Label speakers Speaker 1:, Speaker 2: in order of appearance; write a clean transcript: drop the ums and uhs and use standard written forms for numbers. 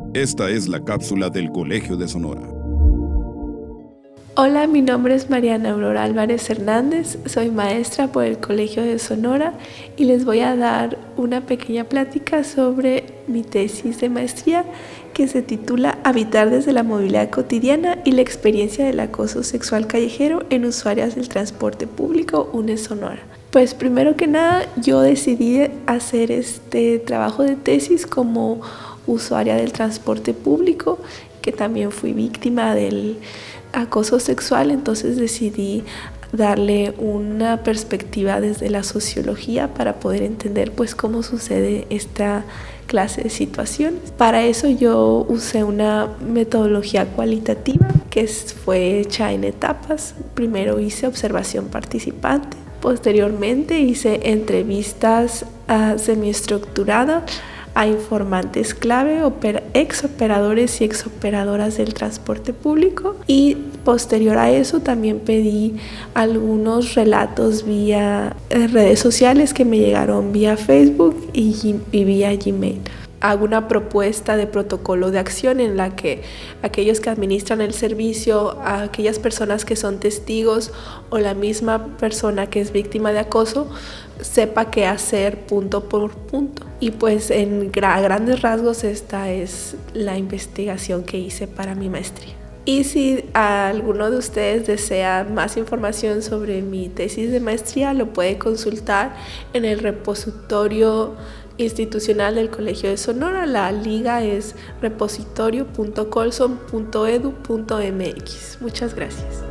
Speaker 1: Esta es la cápsula del Colegio de Sonora.
Speaker 2: Hola, mi nombre es Mariana Aurora Álvarez Hernández, soy maestra por el Colegio de Sonora y les voy a dar una pequeña plática sobre mi tesis de maestría que se titula Habitar desde la movilidad cotidiana y la experiencia del acoso sexual callejero en usuarias del transporte público UNED Sonora. Pues primero que nada, yo decidí hacer este trabajo de tesis como usuaria del transporte público, que también fui víctima del acoso sexual, entonces decidí darle una perspectiva desde la sociología para poder entender pues cómo sucede esta clase de situaciones. Para eso yo usé una metodología cualitativa que fue hecha en etapas. Primero hice observación participante, posteriormente hice entrevistas semiestructuradas a informantes clave, exoperadores y exoperadoras del transporte público, y posterior a eso también pedí algunos relatos vía redes sociales que me llegaron vía Facebook y vía Gmail. Hago una propuesta de protocolo de acción en la que aquellos que administran el servicio, a aquellas personas que son testigos o la misma persona que es víctima de acoso sepa qué hacer punto por punto. Y pues en grandes rasgos esta es la investigación que hice para mi maestría. Y si alguno de ustedes desea más información sobre mi tesis de maestría, lo puede consultar en el repositorio institucional del Colegio de Sonora. La liga es repositorio.colson.edu.mx. Muchas gracias.